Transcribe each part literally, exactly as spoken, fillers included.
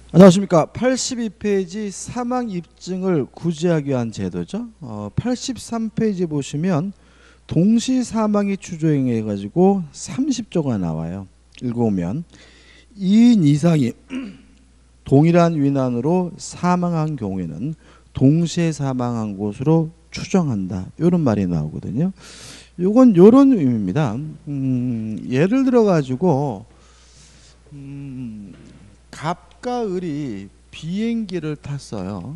안녕하십니까. 팔십이 페이지 사망 입증을 구제하기 위한 제도죠. 어, 팔십삼 페이지 보시면 동시 사망이 추정해 가지고 삼십 조가 나와요. 읽어보면 이 인 이상이 동일한 위난으로 사망한 경우에는 동시에 사망한 것으로 추정한다. 이런 말이 나오거든요. 이건 이런 의미입니다. 음, 예를 들어 가지고 음, 갑과 을이 비행기를 탔어요.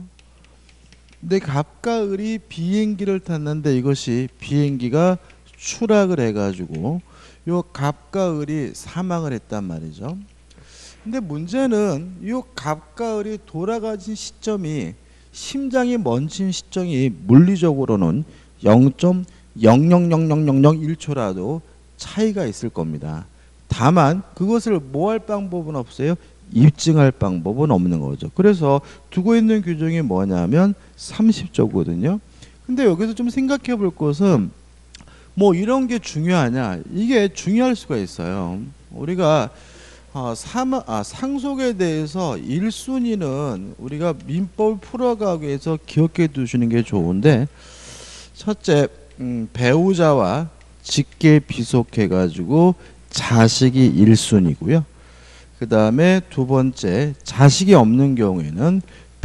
근데 갑과 을이 비행기를 탔는데 이것이 비행기가 추락을 해가지고 요 갑과 을이 사망을 했단 말이죠. 근데 문제는 요 갑과 을이 돌아가신 시점이 심장이 멈춘 시점이 물리적으로는 영 점 영영영영영영 초라도 차이가 있을 겁니다. 다만 그것을 뭐 할 방법은 없어요. 입증할 방법은 없는 거죠. 그래서 두고 있는 규정이 뭐냐면 삼십 조거든요. 근데 여기서 좀 생각해 볼 것은 뭐 이런 게 중요하냐? 이게 중요할 수가 있어요. 우리가 어, 사마, 아, 상속에 대해서 일 순위는 우리가 민법을 풀어가기 위해서 기억해 두시는 게 좋은데, 첫째 음, 배우자와 직계 비속해 가지고 자식이 일 순위고요. 그 다음에 두 번째 자식이 없는 경우에는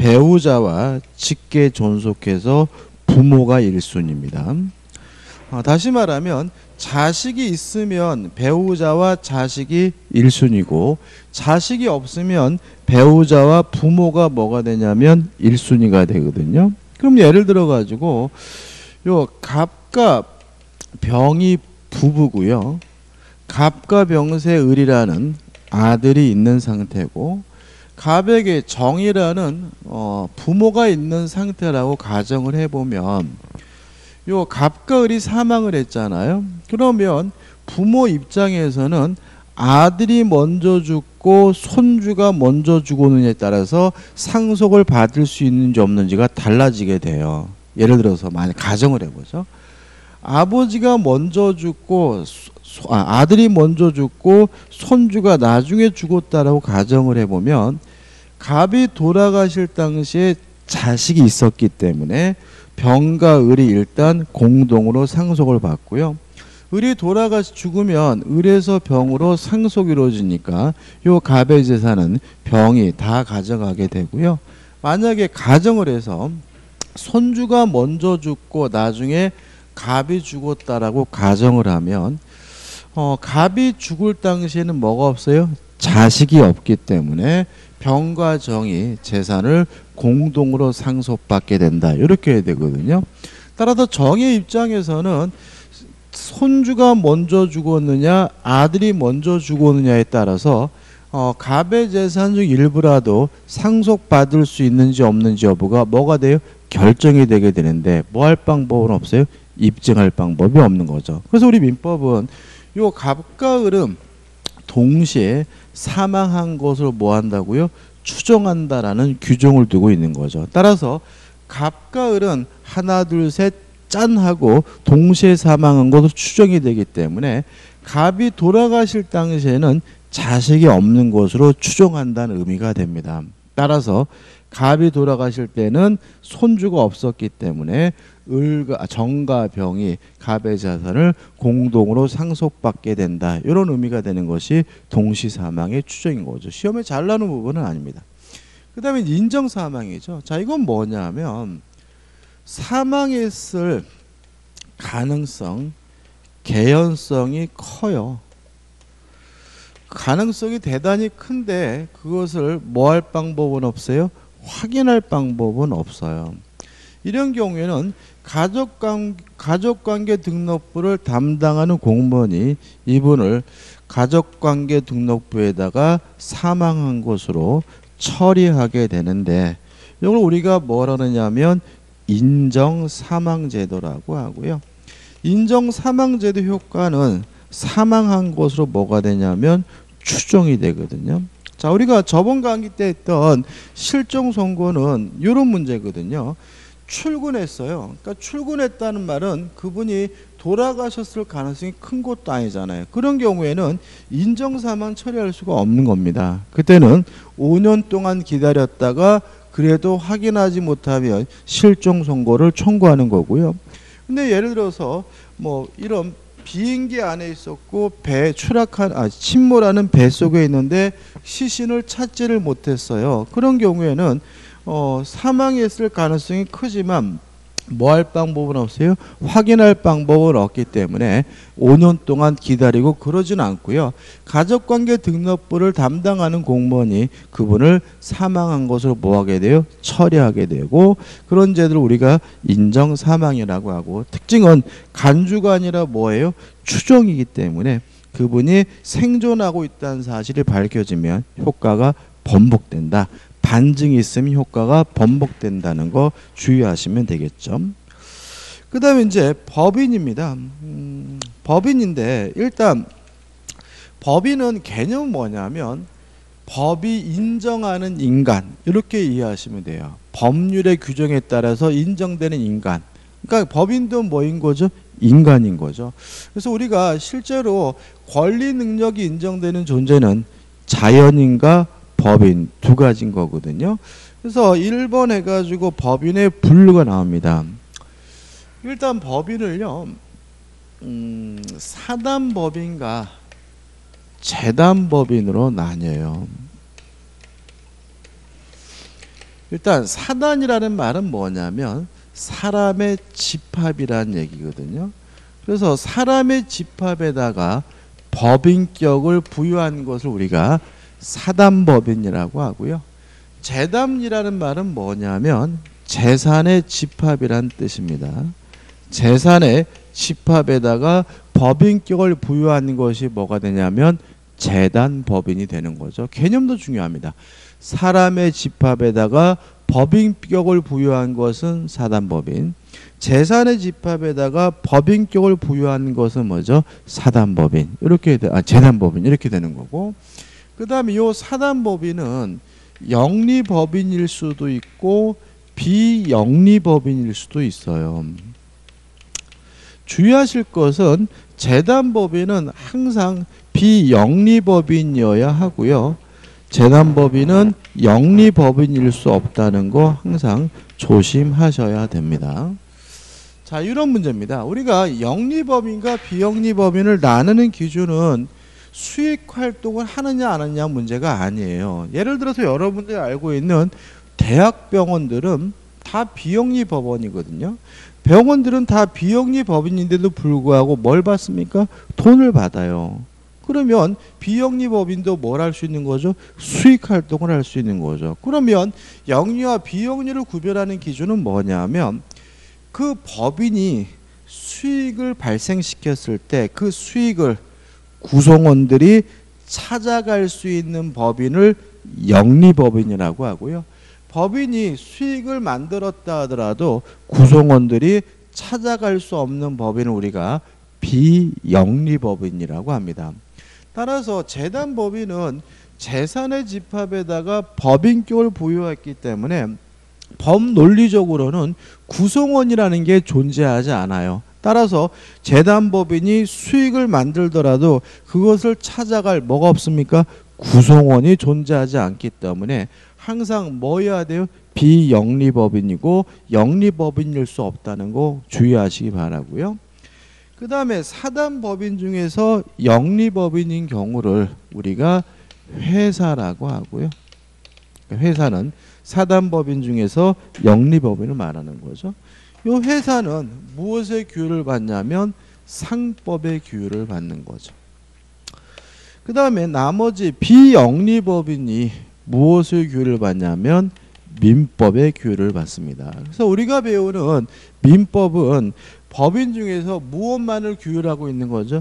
배우자와 직계 존속해서 부모가 일 순위입니다. 어, 다시 말하면 자식이 있으면 배우자와 자식이 일 순위고 자식이 없으면 배우자와 부모가 뭐가 되냐면 일 순위가 되거든요. 그럼 예를 들어 가지고 요 갑과 병이 부부고요. 갑과 병세 을이라는 아들이 있는 상태고 갑에게 정이라는 어, 부모가 있는 상태라고 가정을 해보면 요 갑과 을이 사망을 했잖아요. 그러면 부모 입장에서는 아들이 먼저 죽고 손주가 먼저 죽었느냐에 따라서 상속을 받을 수 있는지 없는지가 달라지게 돼요. 예를 들어서 만약 가정을 해보죠. 아버지가 먼저 죽고 아, 아들이 먼저 죽고 손주가 나중에 죽었다라고 가정을 해보면 갑이 돌아가실 당시에 자식이 있었기 때문에 병과 을이 일단 공동으로 상속을 받고요. 을이 돌아가서 죽으면 을에서 병으로 상속이 이루어지니까 요 갑의 재산은 병이 다 가져가게 되고요. 만약에 가정을 해서 손주가 먼저 죽고 나중에 갑이 죽었다라고 가정을 하면 어, 갑이 죽을 당시에는 뭐가 없어요? 자식이 없기 때문에 병과 정이 재산을 공동으로 상속받게 된다. 이렇게 해야 되거든요. 따라서 정의 입장에서는 손주가 먼저 죽었느냐 아들이 먼저 죽었느냐에 따라서 어, 갑의 재산 중 일부라도 상속받을 수 있는지 없는지 여부가 뭐가 돼요? 결정이 되게 되는데 뭐 할 방법은 없어요? 입증할 방법이 없는 거죠. 그래서 우리 민법은 요 갑과 을은 동시에 사망한 것을 뭐 한다고요? 추정한다라는 규정을 두고 있는 거죠. 따라서 갑과 을은 하나 둘 셋 짠 하고 동시에 사망한 것으로 추정이 되기 때문에 갑이 돌아가실 당시에는 자식이 없는 것으로 추정한다는 의미가 됩니다. 따라서 갑이 돌아가실 때는 손주가 없었기 때문에 을과 정과 병이 갑의 자산을 공동으로 상속받게 된다. 이런 의미가 되는 것이 동시사망의 추정인 거죠. 시험에 잘 나오는 부분은 아닙니다. 그 다음에 인정사망이죠. 자, 이건 뭐냐면 사망했을 가능성, 개연성이 커요. 가능성이 대단히 큰데 그것을 뭐 할 방법은 없어요? 확인할 방법은 없어요. 이런 경우에는 가족관, 가족관계 등록부를 담당하는 공무원이 이분을 가족관계 등록부에다가 사망한 것으로 처리하게 되는데 이걸 우리가 뭐라 하느냐면 인정사망제도라고 하고요. 인정사망제도 효과는 사망한 것으로 뭐가 되냐면 추정이 되거든요. 자, 우리가 저번 강의 때 했던 실종 선고는 이런 문제거든요. 출근했어요. 그러니까 출근했다는 말은 그분이 돌아가셨을 가능성이 큰 것도 아니잖아요. 그런 경우에는 인정사망 처리할 수가 없는 겁니다. 그때는 오 년 동안 기다렸다가 그래도 확인하지 못하면 실종 선고를 청구하는 거고요. 근데 예를 들어서 뭐 이런 비행기 안에 있었고 배 추락한 아 침몰하는 배 속에 있는데 시신을 찾지를 못했어요. 그런 경우에는 어, 사망했을 가능성이 크지만 뭐 할 방법은 없어요? 확인할 방법은 없기 때문에 오 년 동안 기다리고 그러진 않고요. 가족관계 등록부를 담당하는 공무원이 그분을 사망한 것으로 뭐하게 돼요? 처리하게 되고, 그런 제도를 우리가 인정사망이라고 하고, 특징은 간주가 아니라 뭐예요? 추정이기 때문에 그분이 생존하고 있다는 사실이 밝혀지면 효과가 번복된다. 반증이 있으면 효과가 번복된다는 거 주의하시면 되겠죠. 그 다음에 이제 법인입니다. 음, 법인인데 일단 법인은 개념은 뭐냐면 법이 인정하는 인간, 이렇게 이해하시면 돼요. 법률의 규정에 따라서 인정되는 인간. 그러니까 법인도 뭐인 거죠? 인간인 거죠. 그래서 우리가 실제로 권리 능력이 인정되는 존재는 자연인과 법인 두 가지인 거거든요. 그래서 일 번 해가지고 법인의 분류가 나옵니다. 일단 법인을요, 음, 사단법인과 재단법인으로 나뉘어요. 일단 사단이라는 말은 뭐냐면 사람의 집합이라는 얘기거든요. 그래서 사람의 집합에다가 법인격을 부여한 것을 우리가 사단법인이라고 하고요. 재단이라는 말은 뭐냐면 재산의 집합이란 뜻입니다. 재산의 집합에다가 법인격을 부여한 것이 뭐가 되냐면 재단법인이 되는 거죠. 개념도 중요합니다. 사람의 집합에다가 법인격을 부여한 것은 사단법인, 재산의 집합에다가 법인격을 부여한 것은 뭐죠? 사단법인, 이렇게 아 재단법인 이렇게 되는 거고, 그 다음에 이 사단법인은 영리법인일 수도 있고 비영리법인일 수도 있어요. 주의하실 것은 재단법인은 항상 비영리법인이어야 하고요. 재단법인은 영리법인일 수 없다는 거 항상 조심하셔야 됩니다. 자, 이런 문제입니다. 우리가 영리법인과 비영리법인을 나누는 기준은 수익 활동을 하느냐 안 하느냐 문제가 아니에요. 예를 들어서 여러분들이 알고 있는 대학병원들은 다 비영리 법원이거든요. 병원들은 다 비영리 법인인데도 불구하고 뭘 받습니까? 돈을 받아요. 그러면 비영리 법인도 뭘 할 수 있는 거죠? 수익 활동을 할 수 있는 거죠. 그러면 영리와 비영리를 구별하는 기준은 뭐냐면 그 법인이 수익을 발생시켰을 때 그 수익을 구성원들이 찾아갈 수 있는 법인을 영리법인이라고 하고요. 법인이 수익을 만들었다 하더라도 구성원들이 찾아갈 수 없는 법인을 우리가 비영리법인이라고 합니다. 따라서 재단법인은 재산의 집합에다가 법인격을 부여했기 때문에 법논리적으로는 구성원이라는 게 존재하지 않아요. 따라서 재단법인이 수익을 만들더라도 그것을 찾아갈 뭐가 없습니까? 구성원이 존재하지 않기 때문에 항상 뭐 해야 돼요? 비영리법인이고 영리법인일 수 없다는 거 주의하시기 바라고요. 그 다음에 사단법인 중에서 영리법인인 경우를 우리가 회사라고 하고요. 회사는 사단법인 중에서 영리법인을 말하는 거죠. 이 회사는 무엇의 규율을 받냐면 상법의 규율을 받는 거죠. 그 다음에 나머지 비영리법인이 무엇의 규율을 받냐면 민법의 규율을 받습니다. 그래서 우리가 배우는 민법은 법인 중에서 무엇만을 규율하고 있는 거죠?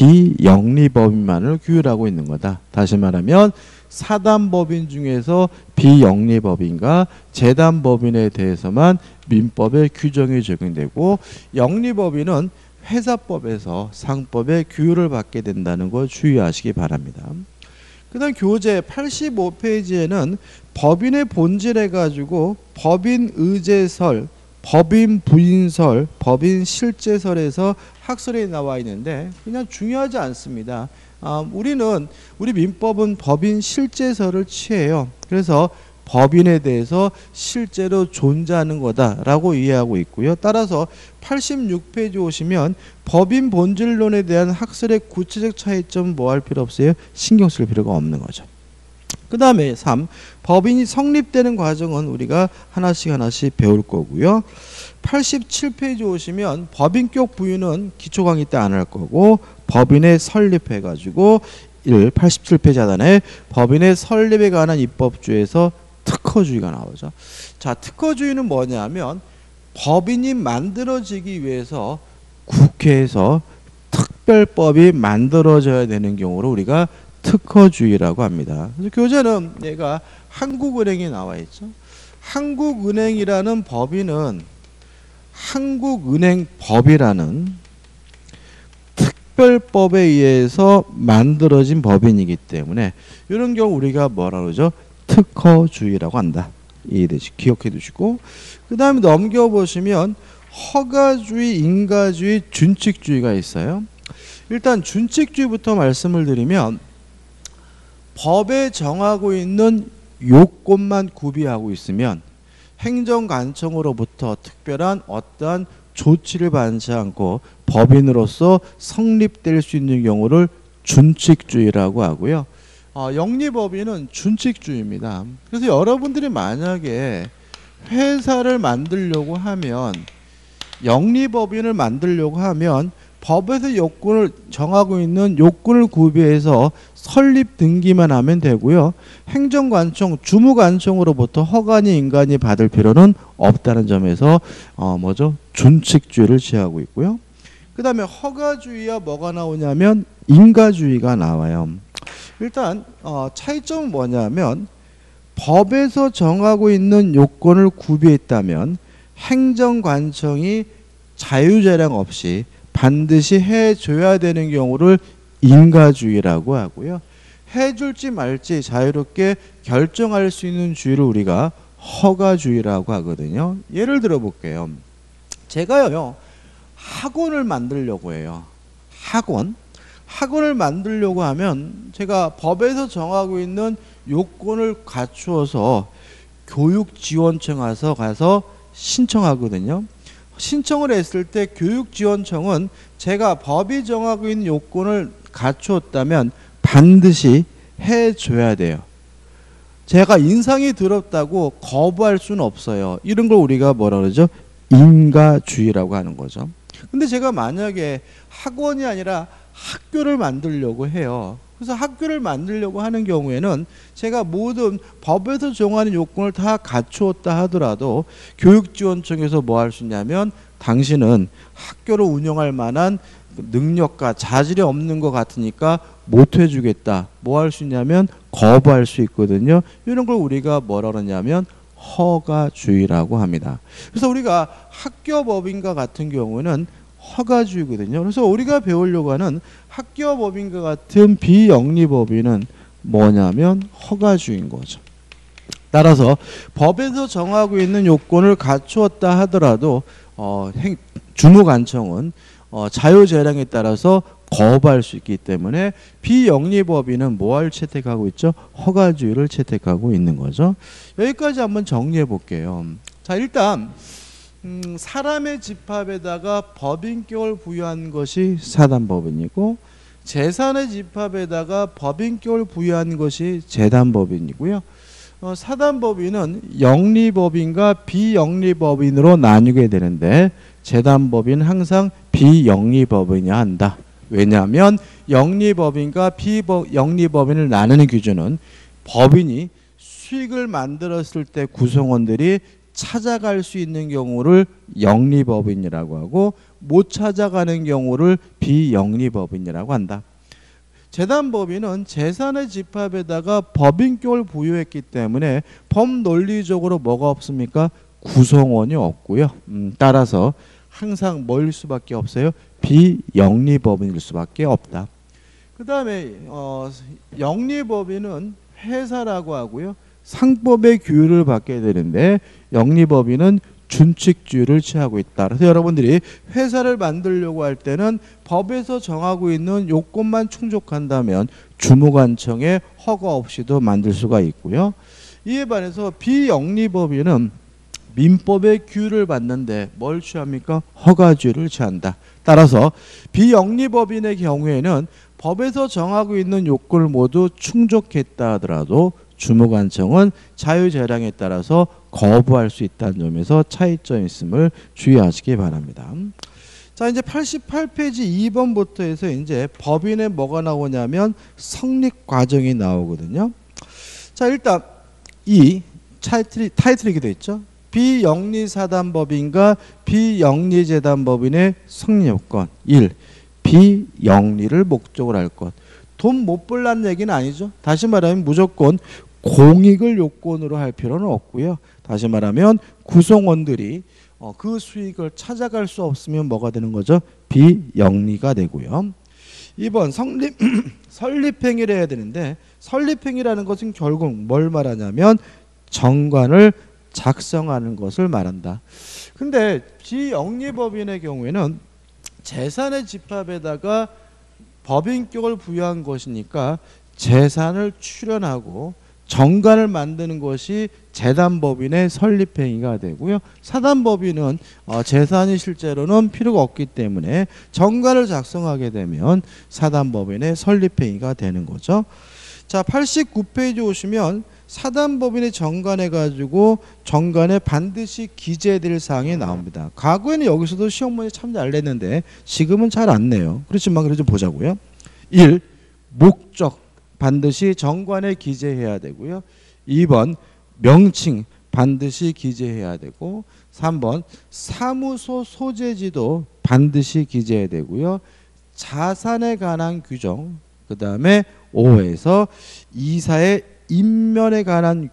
비영리법인만을 규율하고 있는 거다. 다시 말하면 사단법인 중에서 비영리법인과 재단법인에 대해서만 민법의 규정이 적용되고 영리법인은 회사법에서 상법의 규율을 받게 된다는 거 주의하시기 바랍니다. 그 다음 교재 팔십오 페이지에는 법인의 본질 해가지고 법인 의제설, 법인 부인설, 법인 실제설에서 학설에 나와 있는데 그냥 중요하지 않습니다. 아, 우리는 우리 민법은 법인 실제설을 취해요. 그래서 법인에 대해서 실제로 존재하는 거다라고 이해하고 있고요. 따라서 팔십육 페이지 오시면 법인 본질론에 대한 학설의 구체적 차이점 뭐 할 필요 없어요? 신경 쓸 필요가 없는 거죠. 그 다음에 삼. 법인이 성립되는 과정은 우리가 하나씩 하나씩 배울 거고요. 팔십칠 페이지 오시면 법인격 부유는 기초 강의 때 안 할 거고 법인의 설립해가지고 일. 팔십칠 페이지 하단에 법인의 설립에 관한 입법주에서 특허주의가 나오죠. 자, 특허주의는 뭐냐면 법인이 만들어지기 위해서 국회에서 특별법이 만들어져야 되는 경우로 우리가 특허주의라고 합니다. 그래서 교재는 얘가 한국은행에 나와 있죠. 한국은행이라는 법인은 한국은행법이라는 특별법에 의해서 만들어진 법인이기 때문에 이런 경우 우리가 뭐라 그러죠? 특허주의라고 한다. 이해되시, 기억해 두시고. 그 다음에 넘겨보시면 허가주의, 인가주의, 준칙주의가 있어요. 일단 준칙주의부터 말씀을 드리면 법에 정하고 있는 요건만 구비하고 있으면 행정관청으로부터 특별한 어떠한 조치를 받지 않고 법인으로서 성립될 수 있는 경우를 준칙주의라고 하고요. 어, 영리법인은 준칙주의입니다. 그래서 여러분들이 만약에 회사를 만들려고 하면 영리법인을 만들려고 하면 법에서 요건을 정하고 있는 요건을 구비해서 설립 등기만 하면 되고요. 행정관청, 주무관청으로부터 허가니 인가니 받을 필요는 없다는 점에서 어 뭐죠? 준칙주의를 취하고 있고요. 그 다음에 허가주의와 뭐가 나오냐면 인가주의가 나와요. 일단 어 차이점은 뭐냐면 법에서 정하고 있는 요건을 구비했다면 행정관청이 자유재량 없이 반드시 해줘야 되는 경우를 인가주의라고 하고요. 해줄지 말지 자유롭게 결정할 수 있는 주의를 우리가 허가주의라고 하거든요. 예를 들어 볼게요. 제가요 학원을 만들려고 해요. 학원. 학원을 만들려고 하면 제가 법에서 정하고 있는 요건을 갖추어서 교육지원청 가서 가서 신청하거든요. 신청을 했을 때 교육지원청은 제가 법이 정하고 있는 요건을 갖추었다면 반드시 해줘야 돼요. 제가 인상이 더럽다고 거부할 수는 없어요. 이런 걸 우리가 뭐라 그러죠? 인가주의라고 하는 거죠. 근데 제가 만약에 학원이 아니라 학교를 만들려고 해요. 그래서 학교를 만들려고 하는 경우에는 제가 모든 법에서 정하는 요건을 다 갖추었다 하더라도 교육지원청에서 뭐 할 수 있냐면 당신은 학교를 운영할 만한 능력과 자질이 없는 것 같으니까 못 해주겠다. 뭐 할 수 있냐면 거부할 수 있거든요. 이런 걸 우리가 뭐라 그러냐면 허가주의라고 합니다. 그래서 우리가 학교법인과 같은 경우는 허가주의거든요. 그래서 우리가 배우려고 하는 학교법인과 같은 비영리법인은 뭐냐면 허가주의인 거죠. 따라서 법에서 정하고 있는 요건을 갖추었다 하더라도 어, 행, 주무관청은 어, 자유재량에 따라서 거부할 수 있기 때문에 비영리법인은 뭐를 채택하고 있죠? 허가주의를 채택하고 있는 거죠. 여기까지 한번 정리해 볼게요. 자, 일단 음, 사람의 집합에다가 법인격을 부여한 것이 사단법인이고 재산의 집합에다가 법인격을 부여한 것이 재단법인이고요. 어, 사단법인은 영리법인과 비영리법인으로 나뉘게 되는데 재단법인은 항상 비영리법인이어야 한다. 왜냐하면 영리법인과 비영리법인을 나누는 기준은 법인이 수익을 만들었을 때 구성원들이 찾아갈 수 있는 경우를 영리법인이라고 하고 못 찾아가는 경우를 비영리법인이라고 한다. 재단법인은 재산의 집합에다가 법인격을 부여했기 때문에 법논리적으로 뭐가 없습니까? 구성원이 없고요. 음, 따라서 항상 뭐일 수밖에 없어요? 비영리법인일 수밖에 없다. 그 다음에 어, 영리법인은 회사라고 하고요. 상법의 규율을 받게 되는데 영리법인은 준칙주의를 취하고 있다. 그래서 여러분들이 회사를 만들려고 할 때는 법에서 정하고 있는 요건만 충족한다면 주무관청에 허가 없이도 만들 수가 있고요. 이에 반해서 비영리법인은 민법의 규율을 받는데 뭘 취합니까? 허가주의를 취한다. 따라서 비영리법인의 경우에는 법에서 정하고 있는 요건을 모두 충족했다 하더라도 주무관청은 자유재량에 따라서 거부할 수 있다는 점에서 차이점이 있음을 주의하시기 바랍니다. 자, 이제 팔십팔 페이지 이 번부터 해서 이제 법인에 뭐가 나오냐면 성립 과정이 나오거든요. 자, 일단 이 타이틀이, 타이틀이 되어 있죠. 비영리사단법인과 비영리재단법인의 성립요건 일. 비영리를 목적으로 할 것. 돈 못 벌라는 얘기는 아니죠. 다시 말하면 무조건 공익을 요건으로 할 필요는 없고요. 다시 말하면 구성원들이 어, 그 수익을 찾아갈 수 없으면 뭐가 되는 거죠? 비영리가 되고요. 이 번 성립, 설립행위를 해야 되는데 설립행위라는 것은 결국 뭘 말하냐면 정관을 작성하는 것을 말한다. 근데 비영리법인의 경우에는 재산의 집합에다가 법인격을 부여한 것이니까 재산을 출연하고 정관을 만드는 것이 재단법인의 설립행위가 되고요. 사단법인은 어, 재산이 실제로는 필요가 없기 때문에 정관을 작성하게 되면 사단법인의 설립행위가 되는 거죠. 자, 팔십구 페이지 오시면 사단법인의 정관해 가지고 정관에 반드시 기재될 사항이 나옵니다. 과거에는 여기서도 시험 문제 참 잘 냈는데 지금은 잘 안 내요. 그렇지만 그래도 좀 보자고요. 일. 목적 반드시 정관에 기재해야 되고요. 이 번 명칭 반드시 기재해야 되고 삼 번 사무소 소재지도 반드시 기재해야 되고요. 자산에 관한 규정 그 다음에 오 에서 이사의 인면에 관한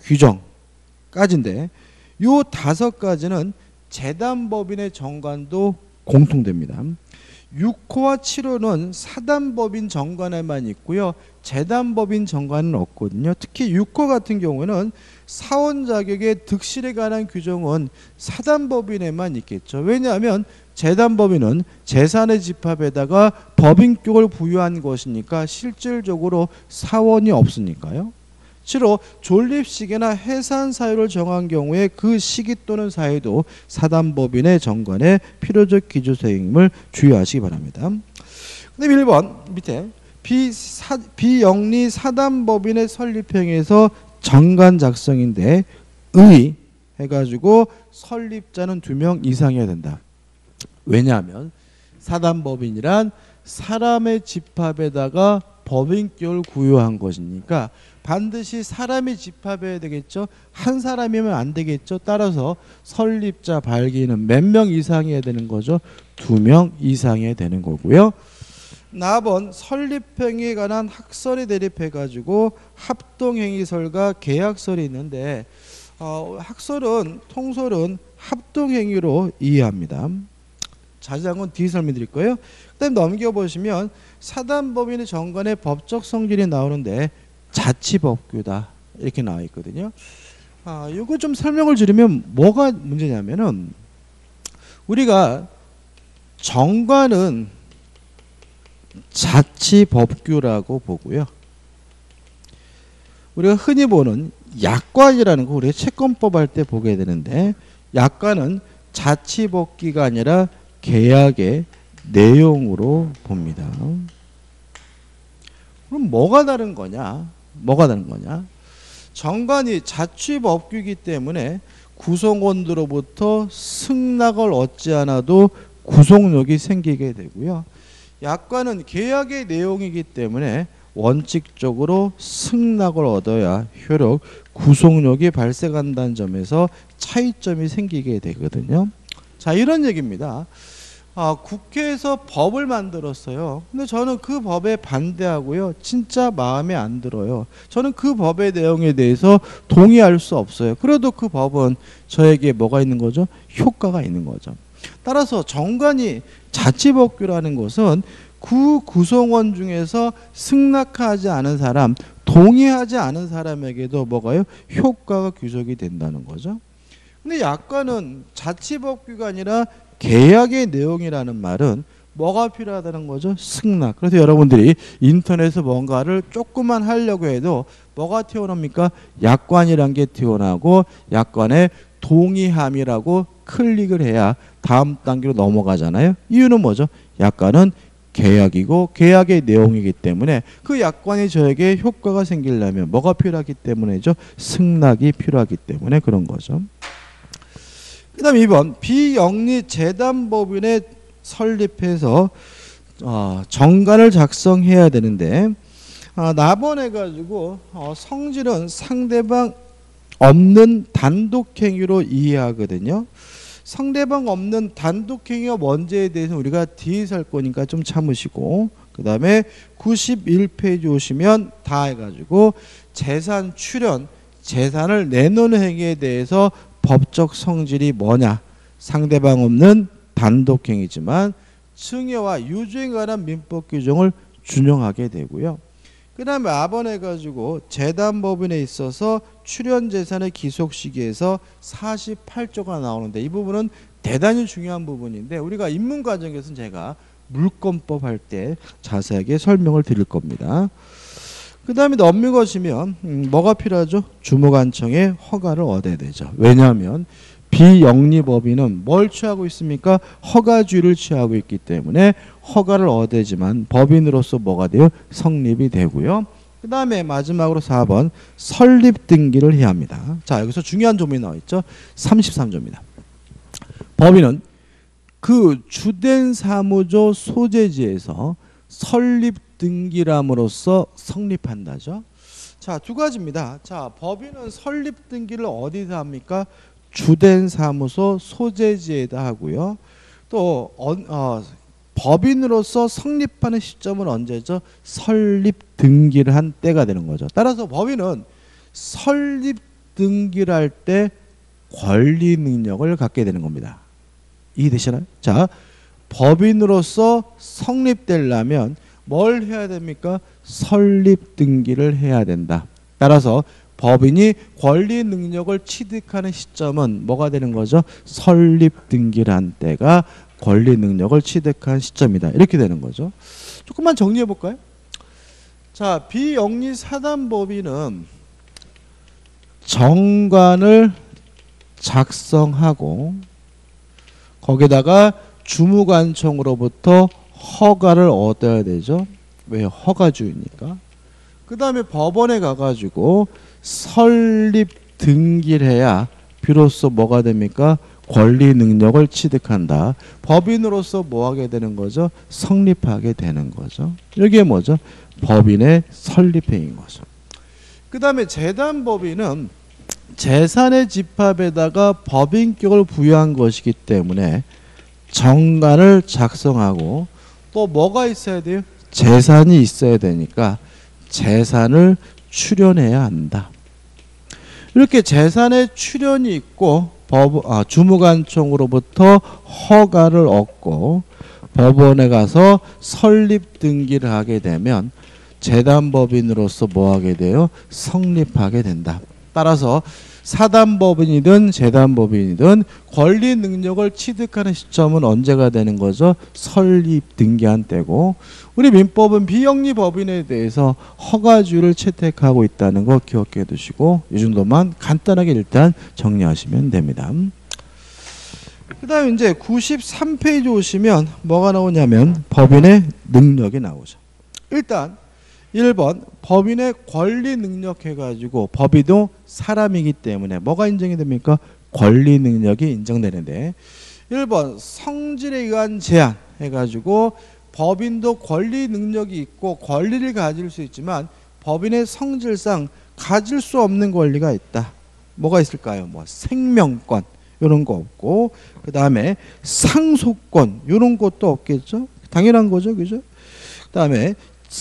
규정까지인데 요 다섯 가지는 재단법인의 정관도 공통됩니다. 육 호와 칠 호는 사단법인 정관에만 있고요. 재단법인 정관은 없거든요. 특히 육 호 같은 경우는 사원 자격의 득실에 관한 규정은 사단법인에만 있겠죠. 왜냐하면 재단법인은 재산의 집합에다가 법인격을 부여한 것이니까 실질적으로 사원이 없으니까요. 실로 존립시기나 해산 사유를 정한 경우에 그 시기 또는 사유도 사단법인의 정관의 필요적 기조사항임을 주의하시기 바랍니다. 그다음에 일 번 밑에 비사, 비영리 사단법인의 설립행위에서 정관 작성인데 의 해가지고 설립자는 두 명 이상이어야 된다. 왜냐하면 사단법인이란 사람의 집합에다가 법인격을 구요한 것이니까 반드시 사람이 집합해야 되겠죠. 한 사람이면 안 되겠죠. 따라서 설립자 발기는 몇 명 이상이어야 되는 거죠. 두 명 이상이어야 되는 거고요. 사 번 설립행위에 관한 학설이 대립해가지고 합동행위설과 계약설이 있는데 어, 학설은 통설은 합동행위로 이해합니다. 자세한 뒤에 설명드릴 거예요. 그다음 넘겨보시면 사단법인의 정관의 법적 성질이 나오는데 자치법규다 이렇게 나와 있거든요. 아, 이거 좀 설명을 드리면 뭐가 문제냐면은 우리가 정관은 자치법규라고 보고요. 우리가 흔히 보는 약관이라는 거 우리가 채권법 할 때 보게 되는데 약관은 자치법규가 아니라 계약의 내용으로 봅니다. 그럼 뭐가 다른 거냐? 뭐가 다른 거냐? 정관이 자치법규이기 때문에 구성원들로부터 승낙을 얻지 않아도 구속력이 생기게 되고요. 약관은 계약의 내용이기 때문에 원칙적으로 승낙을 얻어야 효력, 구속력이 발생한다는 점에서 차이점이 생기게 되거든요. 자, 이런 얘기입니다. 아, 국회에서 법을 만들었어요. 근데 저는 그 법에 반대하고요. 진짜 마음에 안 들어요. 저는 그 법의 내용에 대해서 동의할 수 없어요. 그래도 그 법은 저에게 뭐가 있는 거죠? 효과가 있는 거죠. 따라서 정관이 자치법규라는 것은 그 구성원 중에서 승낙하지 않은 사람, 동의하지 않은 사람에게도 뭐가요? 효과가 귀속이 된다는 거죠. 근데 약관은 자치법규가 아니라 계약의 내용이라는 말은 뭐가 필요하다는 거죠? 승낙. 그래서 여러분들이 인터넷에서 뭔가를 조금만 하려고 해도 뭐가 튀어나옵니까? 약관이란 게 튀어나오고 약관에 동의함이라고 클릭을 해야 다음 단계로 넘어가잖아요. 이유는 뭐죠? 약관은 계약이고 계약의 내용이기 때문에 그 약관이 저에게 효과가 생기려면 뭐가 필요하기 때문이죠? 승낙이 필요하기 때문에 그런 거죠. 그 다음 이 번 비영리 재단법인에 설립해서 어, 정관을 작성해야 되는데 어, 납언해가지고 어, 성질은 상대방 없는 단독행위로 이해하거든요. 상대방 없는 단독행위가 뭔지에 대해서 우리가 뒤에서 할 거니까 좀 참으시고, 그 다음에 구십일 페이지 오시면 다 해가지고 재산 출연, 재산을 내놓는 행위에 대해서 법적 성질이 뭐냐, 상대방 없는 단독행위지만 증여와 유주에 관한 민법 규정을 준용하게 되고요. 그 다음에 아번해가지고 재단법인에 있어서 출연재산의 기속시기에서 사십팔 조가 나오는데 이 부분은 대단히 중요한 부분인데 우리가 입문과정에서는 제가 물권법 할 때 자세하게 설명을 드릴 겁니다. 그 다음에 넘겨가시면 음, 뭐가 필요하죠? 주무관청의 허가를 얻어야 되죠. 왜냐하면 비영리법인은 뭘 취하고 있습니까? 허가주의를 취하고 있기 때문에 허가를 얻어야지만 법인으로서 뭐가 돼요? 성립이 되고요. 그 다음에 마지막으로 사 번 설립 등기를 해야 합니다. 자, 여기서 중요한 조문이 나와 있죠. 삼십삼 조입니다. 법인은 그 주된 사무조 소재지에서 설립 등기람으로써 성립한다죠. 자, 두 가지입니다. 자, 법인은 설립 등기를 어디서 합니까? 주된 사무소 소재지에다 하고요. 또 어, 어, 법인으로서 성립하는 시점은 언제죠? 설립 등기를 한 때가 되는 거죠. 따라서 법인은 설립 등기를 할 때 권리 능력을 갖게 되는 겁니다. 이해되시나요? 자, 법인으로서 성립되려면 뭘 해야 됩니까? 설립 등기를 해야 된다. 따라서 법인이 권리 능력을 취득하는 시점은 뭐가 되는 거죠? 설립 등기를 한 때가 권리 능력을 취득한 시점이다. 이렇게 되는 거죠. 조금만 정리해 볼까요? 자, 비영리 사단법인은 정관을 작성하고 거기다가 주무관청으로부터 허가를 얻어야 되죠. 왜? 허가주의니까. 그 다음에 법원에 가가지고 설립 등기를 해야 비로소 뭐가 됩니까? 권리 능력을 취득한다. 법인으로서 뭐 하게 되는 거죠? 성립하게 되는 거죠. 이게 뭐죠? 법인의 설립행위인 거죠. 그 다음에 재단법인은 재산의 집합에다가 법인격을 부여한 것이기 때문에 정관을 작성하고 또 뭐가 있어야 돼요? 재산이 있어야 되니까 재산을 출연해야 한다. 이렇게 재산의 출연이 있고 법, 아, 주무관청으로부터 허가를 얻고 법원에 가서 설립 등기를 하게 되면 재단법인으로서 뭐 하게 돼요? 성립하게 된다. 따라서 사단법인이든 재단법인이든 권리 능력을 취득하는 시점은 언제가 되는 거죠? 설립 등기한 때고 우리 민법은 비영리 법인에 대해서 허가주를 채택하고 있다는 거 기억해 두시고 이 정도만 간단하게 일단 정리하시면 됩니다. 그 다음에 이제 구십삼 페이지 오시면 뭐가 나오냐면 법인의 능력이 나오죠. 일단 일 번 법인의 권리 능력 해가지고 법인도 사람이기 때문에 뭐가 인정이 됩니까? 권리 능력이 인정되는데 일 번 성질에 의한 제한 해가지고 법인도 권리 능력이 있고 권리를 가질 수 있지만 법인의 성질상 가질 수 없는 권리가 있다. 뭐가 있을까요? 뭐 생명권 이런 거 없고 그 다음에 상속권 이런 것도 없겠죠. 당연한 거죠, 그죠? 그 다음에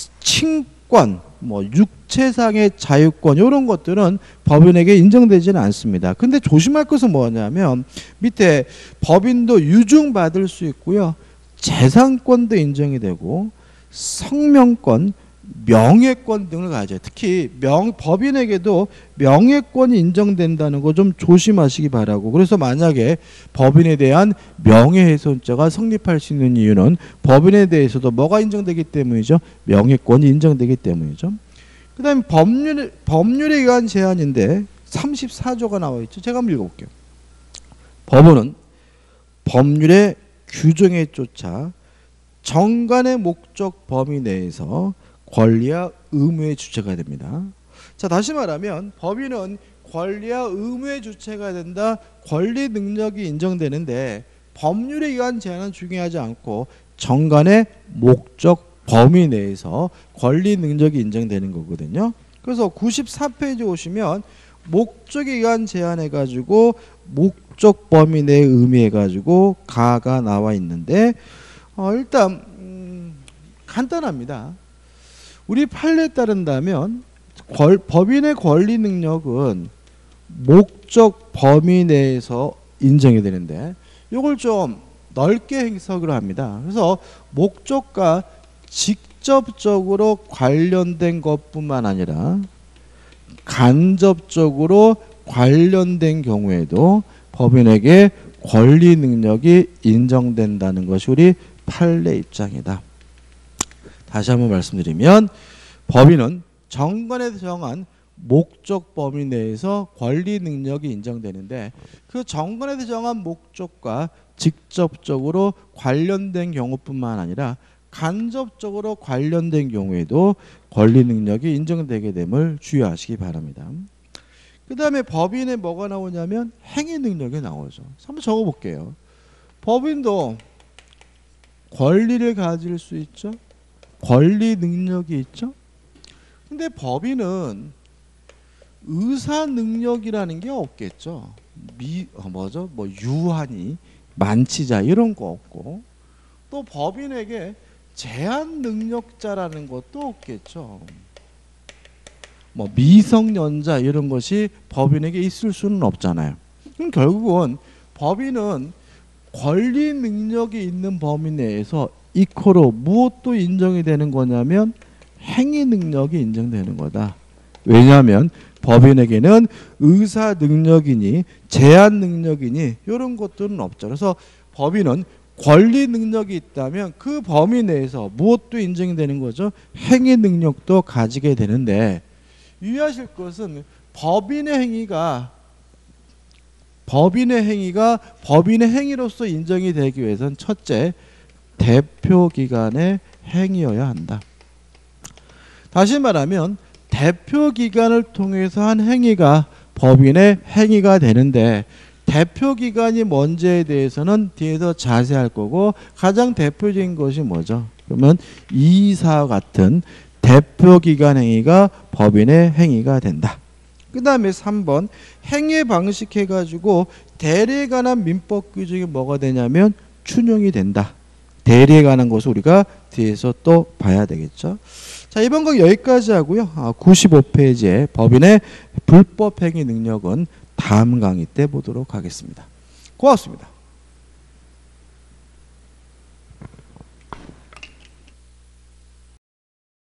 칭권, 뭐 육체상의 자유권 이런 것들은 법인에게 인정되지는 않습니다. 근데 조심할 것은 뭐냐면 밑에 법인도 유증받을 수 있고요. 재산권도 인정이 되고 성명권, 명예권 등을 가져요. 특히 명, 법인에게도 명예권이 인정된다는 거 좀 조심하시기 바라고. 그래서 만약에 법인에 대한 명예훼손죄가 성립할 수 있는 이유는 법인에 대해서도 뭐가 인정되기 때문이죠? 명예권이 인정되기 때문이죠. 그 다음에 법률, 법률에 의한 제한인데 삼십사 조가 나와 있죠. 제가 한번 읽어볼게요. 법원은 법률의 규정에 쫓아 정관의 목적 범위 내에서 권리와 의무의 주체가 됩니다. 자, 다시 말하면 법인은 권리와 의무의 주체가 된다. 권리 능력이 인정되는데 법률에 의한 제한은 중요하지 않고 정관의 목적 범위 내에서 권리 능력이 인정되는 거거든요. 그래서 구십사 페이지 오시면 목적에 의한 제한해가지고 목적 범위 내에 의미해가지고 가가 나와 있는데 어, 일단 음, 간단합니다. 우리 판례에 따른다면 권, 법인의 권리 능력은 목적 범위 내에서 인정이 되는데 이걸 좀 넓게 해석을 합니다. 그래서 목적과 직접적으로 관련된 것뿐만 아니라 간접적으로 관련된 경우에도 법인에게 권리 능력이 인정된다는 것이 우리 판례 입장이다. 다시 한번 말씀드리면 법인은 정관에서 정한 목적 범위 내에서 권리 능력이 인정되는데 그 정관에서 정한 목적과 직접적으로 관련된 경우뿐만 아니라 간접적으로 관련된 경우에도 권리 능력이 인정되게 됨을 주의하시기 바랍니다. 그 다음에 법인에 뭐가 나오냐면 행위 능력이 나오죠. 한번 적어볼게요. 법인도 권리를 가질 수 있죠. 권리 능력이 있죠. 근데 법인은 의사 능력이라는 게 없겠죠. 미 어, 뭐죠? 뭐 유한이 만치자 이런 거 없고 또 법인에게 제한 능력자라는 것도 없겠죠. 뭐 미성년자 이런 것이 법인에게 있을 수는 없잖아요. 그럼 결국은 법인은 권리 능력이 있는 범위 내에서 이코로 무엇도 인정이 되는 거냐면 행위 능력이 인정되는 거다. 왜냐하면 법인에게는 의사 능력이니 제한 능력이니 이런 것들은 없죠. 그래서 법인은 권리 능력이 있다면 그 범위 내에서 무엇도 인정이 되는 거죠. 행위 능력도 가지게 되는데 유의하실 것은 법인의 행위가 법인의 행위가 법인의 행위로서 인정이 되기 위해서는 첫째 대표기관의 행위여야 한다. 다시 말하면 대표기관을 통해서 한 행위가 법인의 행위가 되는데 대표기관이 뭔지에 대해서는 뒤에서 자세할 거고 가장 대표적인 것이 뭐죠? 그러면 이사와 같은 대표기관 행위가 법인의 행위가 된다. 그 다음에 삼 번 행위 방식 해가지고 대리에 관한 민법 규정이 뭐가 되냐면 준용이 된다. 대리에 관한 것을 우리가 뒤에서 또 봐야 되겠죠. 자, 이번 강 여기까지 하고요. 아, 구십오 페이지에 법인의 불법 행위 능력은 다음 강의 때 보도록 하겠습니다. 고맙습니다.